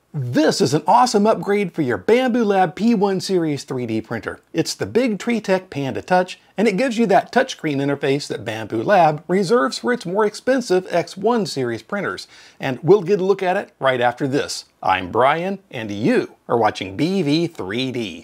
This is an awesome upgrade for your Bambu Lab P1 series 3D printer. It's the big TreeTech Panda Touch, and it gives you that touchscreen interface that Bambu Lab reserves for its more expensive X1 series printers. And we'll get a look at it right after this. I'm Brian, and you are watching BV3D.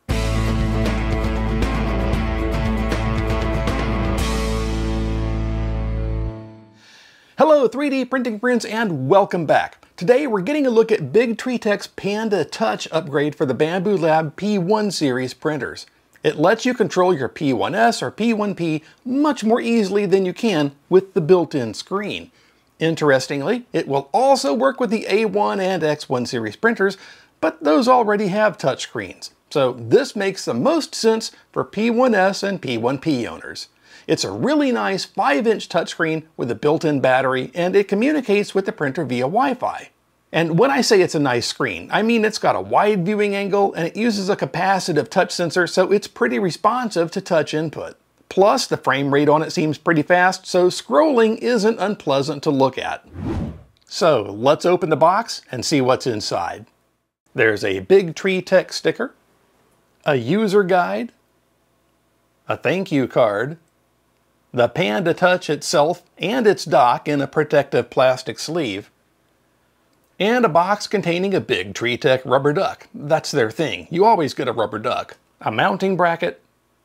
Hello 3D printing friends, and welcome back. Today we're getting a look at Big TreeTech's Panda Touch upgrade for the Bambu Lab P1 series printers. It lets you control your P1S or P1P much more easily than you can with the built-in screen. Interestingly, it will also work with the A1 and X1 series printers, but those already have touchscreens. So this makes the most sense for P1S and P1P owners. It's a really nice 5-inch touchscreen with a built-in battery, and it communicates with the printer via Wi-Fi. And when I say it's a nice screen, I mean it's got a wide viewing angle and it uses a capacitive touch sensor, so it's pretty responsive to touch input. Plus, the frame rate on it seems pretty fast, so scrolling isn't unpleasant to look at. So let's open the box and see what's inside. There's a Big TreeTech sticker, a user guide, a thank you card, the Panda Touch itself and its dock in a protective plastic sleeve, and a box containing a Big TreeTech rubber duck. That's their thing. You always get a rubber duck. A mounting bracket,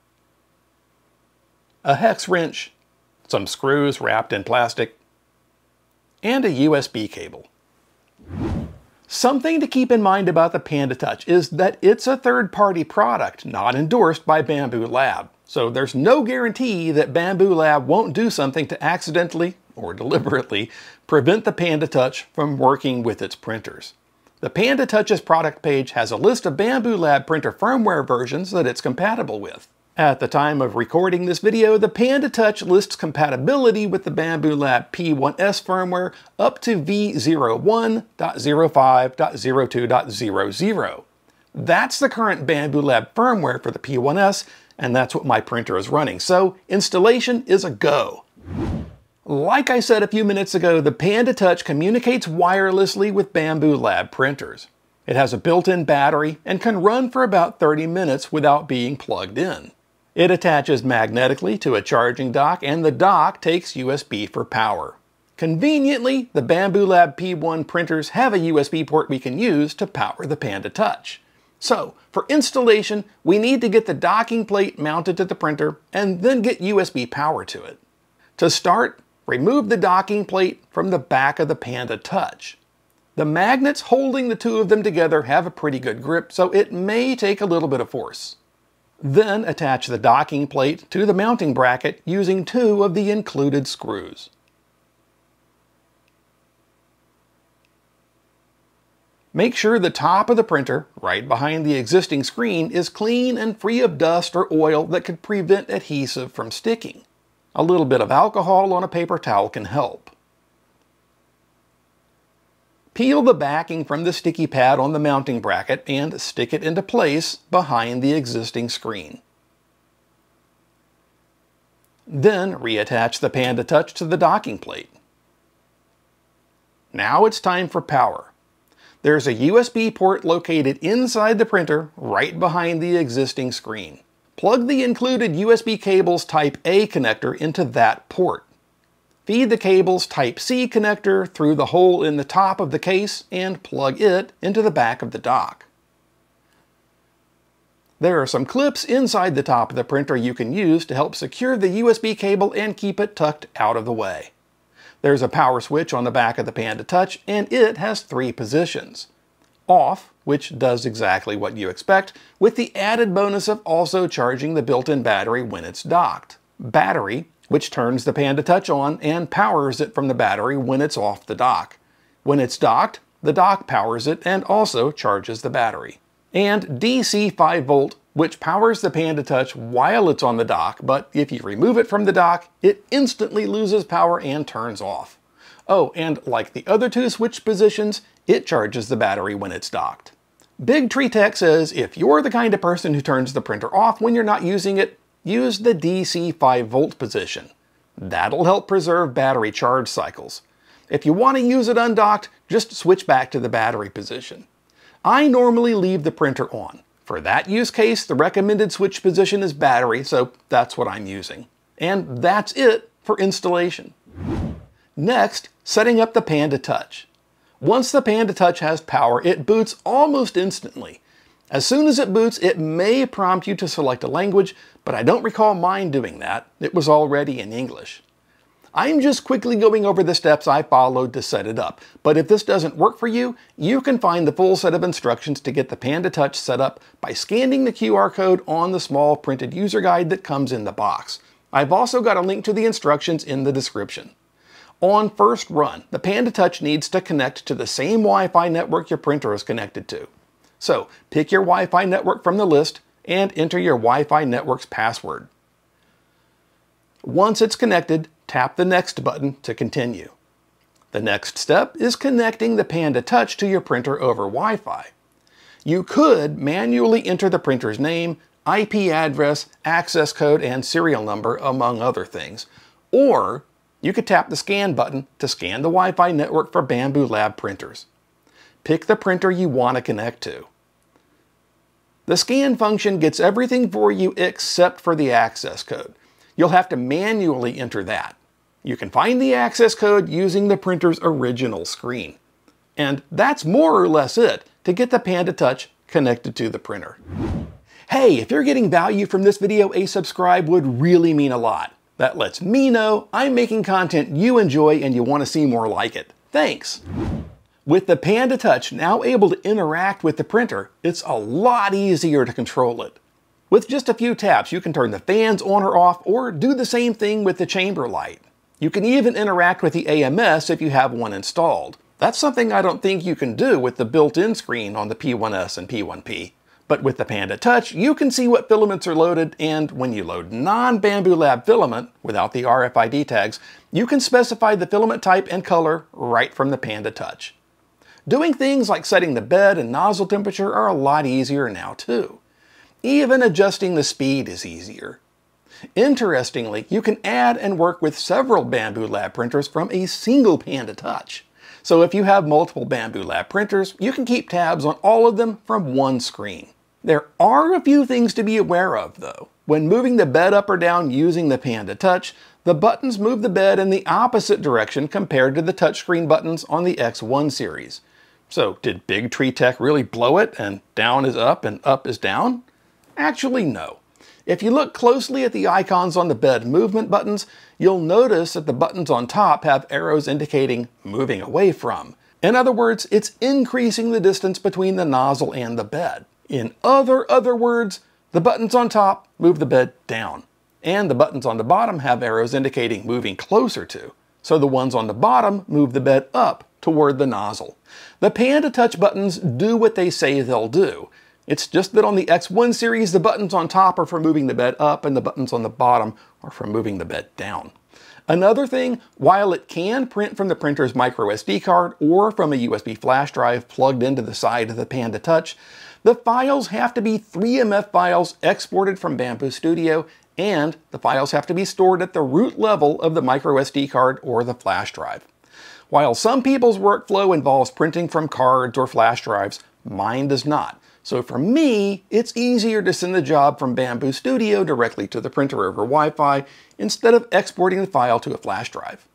a hex wrench, some screws wrapped in plastic, and a USB cable. Something to keep in mind about the Panda Touch is that it's a third-party product, not endorsed by Bambu Lab. So there's no guarantee that Bambu Lab won't do something to accidentally, or deliberately, prevent the Panda Touch from working with its printers. The Panda Touch's product page has a list of Bambu Lab printer firmware versions that it's compatible with. At the time of recording this video, the Panda Touch lists compatibility with the Bambu Lab P1S firmware up to v01.05.02.00. That's the current Bambu Lab firmware for the P1S, and that's what my printer is running, so installation is a go. Like I said a few minutes ago, the Panda Touch communicates wirelessly with Bambu Lab printers. It has a built-in battery and can run for about 30 minutes without being plugged in. It attaches magnetically to a charging dock, and the dock takes USB for power. Conveniently, the Bambu Lab P1 printers have a USB port we can use to power the Panda Touch. So, for installation, we need to get the docking plate mounted to the printer and then get USB power to it. To start, remove the docking plate from the back of the Panda Touch. The magnets holding the two of them together have a pretty good grip, so it may take a little bit of force. Then attach the docking plate to the mounting bracket using 2 of the included screws. Make sure the top of the printer, right behind the existing screen, is clean and free of dust or oil that could prevent adhesive from sticking. A little bit of alcohol on a paper towel can help. Peel the backing from the sticky pad on the mounting bracket and stick it into place behind the existing screen. Then reattach the Panda Touch to the docking plate. Now it's time for power. There's a USB port located inside the printer right behind the existing screen. Plug the included USB cable's Type A connector into that port. Feed the cable's Type C connector through the hole in the top of the case and plug it into the back of the dock. There are some clips inside the top of the printer you can use to help secure the USB cable and keep it tucked out of the way. There's a power switch on the back of the Panda Touch, and it has 3 positions. Off, which does exactly what you expect, with the added bonus of also charging the built-in battery when it's docked. Battery, which turns the Panda Touch on and powers it from the battery when it's off the dock. When it's docked, the dock powers it and also charges the battery. And DC 5V, which powers the Panda Touch while it's on the dock, but if you remove it from the dock, it instantly loses power and turns off. Oh, and like the other 2 switch positions, it charges the battery when it's docked. Big TreeTech says if you're the kind of person who turns the printer off when you're not using it, use the DC 5V position. That'll help preserve battery charge cycles. If you want to use it undocked, just switch back to the battery position. I normally leave the printer on. For that use case, the recommended switch position is battery, so that's what I'm using. And that's it for installation. Next, setting up the Panda Touch. Once the Panda Touch has power, it boots almost instantly. As soon as it boots, it may prompt you to select a language, but I don't recall mine doing that. It was already in English. I'm just quickly going over the steps I followed to set it up, but if this doesn't work for you, you can find the full set of instructions to get the Panda Touch set up by scanning the QR code on the small printed user guide that comes in the box. I've also got a link to the instructions in the description. On first run, the Panda Touch needs to connect to the same Wi-Fi network your printer is connected to. So, pick your Wi-Fi network from the list and enter your Wi-Fi network's password. Once it's connected, tap the Next button to continue. The next step is connecting the Panda Touch to your printer over Wi-Fi. You could manually enter the printer's name, IP address, access code, and serial number, among other things. Or you could tap the Scan button to scan the Wi-Fi network for Bambu Lab printers. Pick the printer you want to connect to. The Scan function gets everything for you except for the access code. You'll have to manually enter that. You can find the access code using the printer's original screen. And that's more or less it to get the Panda Touch connected to the printer. Hey, if you're getting value from this video, a subscribe would really mean a lot. That lets me know I'm making content you enjoy and you want to see more like it. Thanks! With the Panda Touch now able to interact with the printer, it's a lot easier to control it. With just a few taps, you can turn the fans on or off, or do the same thing with the chamber light. You can even interact with the AMS if you have one installed. That's something I don't think you can do with the built-in screen on the P1S and P1P. But with the Panda Touch, you can see what filaments are loaded, and when you load non-Bambu Lab filament, without the RFID tags, you can specify the filament type and color right from the Panda Touch. Doing things like setting the bed and nozzle temperature are a lot easier now too. Even adjusting the speed is easier. Interestingly, you can add and work with several Bambu Lab printers from a single Panda Touch. So if you have multiple Bambu Lab printers, you can keep tabs on all of them from one screen. There are a few things to be aware of though. When moving the bed up or down using the Panda Touch, the buttons move the bed in the opposite direction compared to the touchscreen buttons on the X1 series. So did Big Tree Tech really blow it and down is up and up is down? Actually, no. If you look closely at the icons on the bed movement buttons, you'll notice that the buttons on top have arrows indicating moving away from. In other words, it's increasing the distance between the nozzle and the bed. In other words, the buttons on top move the bed down, and the buttons on the bottom have arrows indicating moving closer to. So the ones on the bottom move the bed up toward the nozzle. The Panda Touch buttons do what they say they'll do. It's just that on the X1 series, the buttons on top are for moving the bed up and the buttons on the bottom are for moving the bed down. Another thing, while it can print from the printer's micro SD card or from a USB flash drive plugged into the side of the Panda Touch, the files have to be 3MF files exported from Bambu Studio, and the files have to be stored at the root level of the micro SD card or the flash drive. While some people's workflow involves printing from cards or flash drives, mine does not. So for me, it's easier to send the job from Bambu Studio directly to the printer over Wi-Fi instead of exporting the file to a flash drive.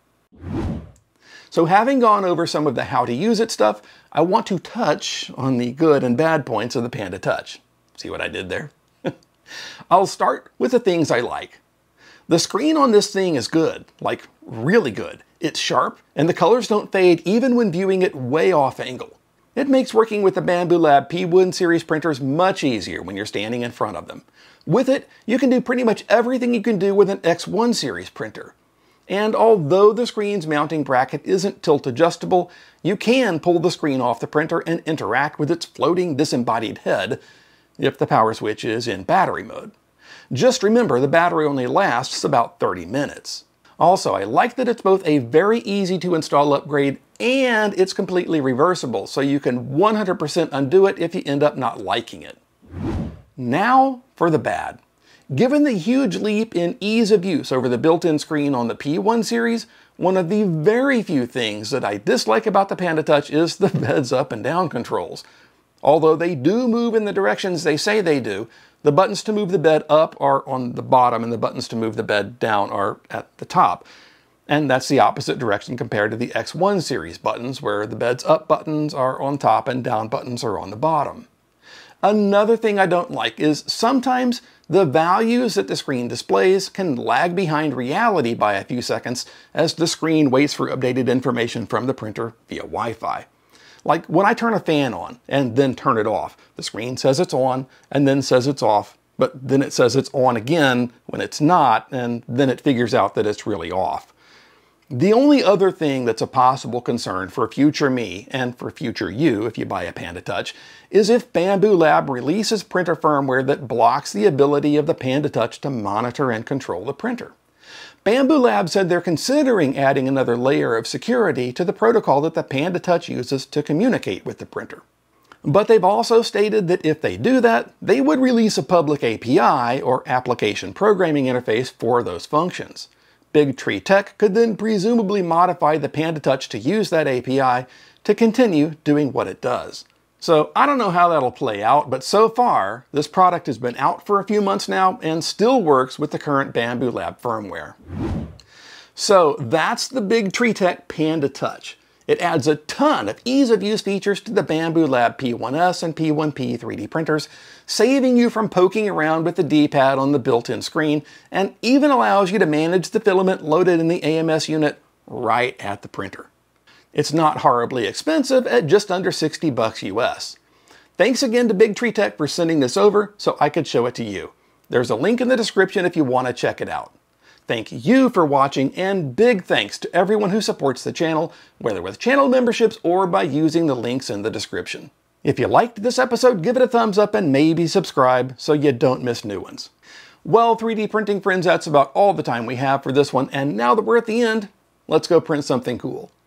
So having gone over some of the how to use it stuff, I want to touch on the good and bad points of the Panda Touch. See what I did there? I'll start with the things I like. The screen on this thing is good, like really good. It's sharp, and the colors don't fade even when viewing it way off angle. It makes working with the Bambu Lab P1 series printers much easier when you're standing in front of them. With it, you can do pretty much everything you can do with an X1 series printer. And although the screen's mounting bracket isn't tilt adjustable, you can pull the screen off the printer and interact with its floating disembodied head if the power switch is in battery mode. Just remember, the battery only lasts about 30 minutes. Also, I like that it's both a very easy to install upgrade and it's completely reversible, so you can 100% undo it if you end up not liking it. Now for the bad. Given the huge leap in ease of use over the built-in screen on the P1 series, one of the very few things that I dislike about the Panda Touch is the bed's up and down controls. Although they do move in the directions they say they do, the buttons to move the bed up are on the bottom and the buttons to move the bed down are at the top. And that's the opposite direction compared to the X1 series buttons, where the bed's up buttons are on top and down buttons are on the bottom. Another thing I don't like is sometimes the values that the screen displays can lag behind reality by a few seconds as the screen waits for updated information from the printer via Wi-Fi. Like when I turn a fan on and then turn it off, the screen says it's on and then says it's off, but then it says it's on again when it's not, and then it figures out that it's really off. The only other thing that's a possible concern for future me, and for future you if you buy a Panda Touch, is if Bambu Lab releases printer firmware that blocks the ability of the Panda Touch to monitor and control the printer. Bambu Lab said they're considering adding another layer of security to the protocol that the Panda Touch uses to communicate with the printer. But they've also stated that if they do that, they would release a public API, or application programming interface, for those functions. Big Tree Tech could then presumably modify the Panda Touch to use that API to continue doing what it does. So I don't know how that'll play out, but so far, this product has been out for a few months now and still works with the current Bambu Lab firmware. So that's the Big Tree Tech Panda Touch. It adds a ton of ease-of-use features to the Bambu Lab P1S and P1P 3D printers, saving you from poking around with the D-pad on the built-in screen, and even allows you to manage the filament loaded in the AMS unit right at the printer. It's not horribly expensive at just under $60 US. Thanks again to Big Tree Tech for sending this over so I could show it to you. There's a link in the description if you want to check it out. Thank you for watching, and big thanks to everyone who supports the channel, whether with channel memberships or by using the links in the description. If you liked this episode, give it a thumbs up and maybe subscribe so you don't miss new ones. Well, 3D printing friends, that's about all the time we have for this one, and now that we're at the end, let's go print something cool.